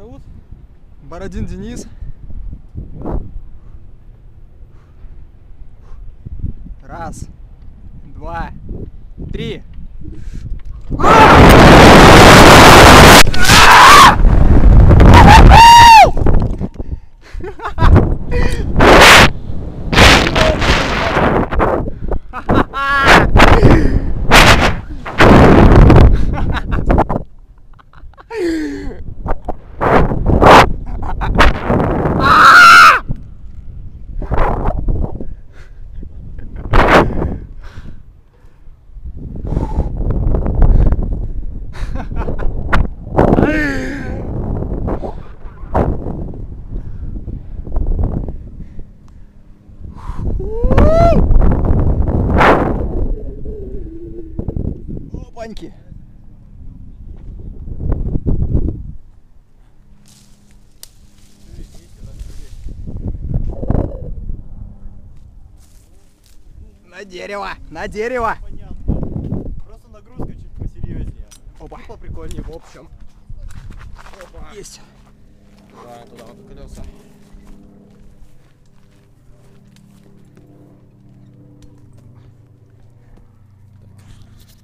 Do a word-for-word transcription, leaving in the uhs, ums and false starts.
зовут? Бородин Денис. Раз, два, три. Опаньки. На дерево, на дерево. Понятно. Просто нагрузка чуть посерьезнее. Опа. И поприкольнее в общем. Есть. Да, туда вот колеса.